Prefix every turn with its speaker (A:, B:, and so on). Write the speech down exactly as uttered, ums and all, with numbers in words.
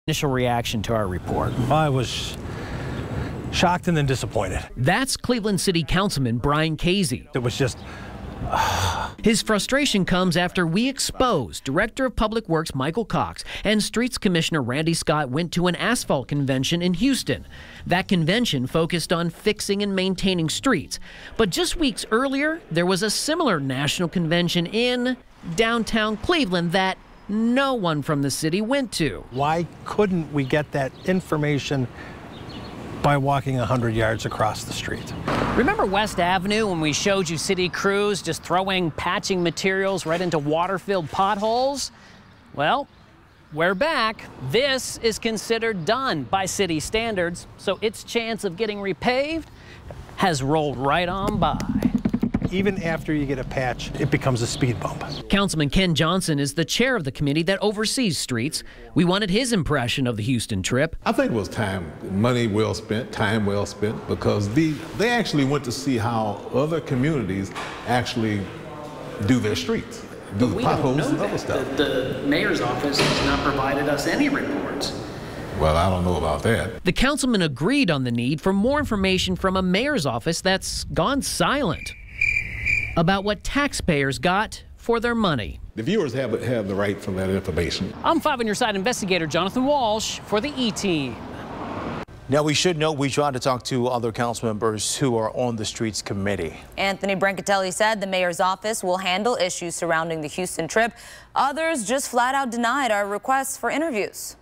A: Initial reaction to our report?
B: I was shocked and then disappointed.
A: That's Cleveland City Councilman Brian Casey.
B: It was just...
A: His frustration comes after we exposed Director of Public Works Michael Cox and Streets Commissioner Randy Scott went to an asphalt convention in Houston. That convention focused on fixing and maintaining streets. But just weeks earlier, there was a similar national convention in downtown Cleveland that no one from the city went to.
B: Why couldn't we get that information by walking one hundred yards across the street?
A: Remember West Avenue when we showed you city crews just throwing patching materials right into water-filled potholes? Well, we're back. This is considered done by city standards, so its chance of getting repaved has rolled right on by.
B: Even after you get a patch, it becomes a speed bump.
A: Councilman Ken Johnson is the chair of the committee that oversees streets. We wanted his impression of the Houston trip.
C: I think it was time, money well spent, time well spent, because the, they actually went to see how other communities actually do their streets, do the potholes and other stuff.
A: The, the mayor's office has not provided us any reports.
C: Well, I don't know about that.
A: The councilman agreed on the need for more information from a mayor's office that's gone silent about what taxpayers got for their money.
C: The viewers have, have the right for that information.
A: I'm Five on Your Side investigator Jonathan Walsh for the E-Team.
D: Now, we should note we tried to talk to other council members who are on the Streets Committee.
E: Anthony Brancatelli said the mayor's office will handle issues surrounding the Houston trip. Others just flat out denied our requests for interviews.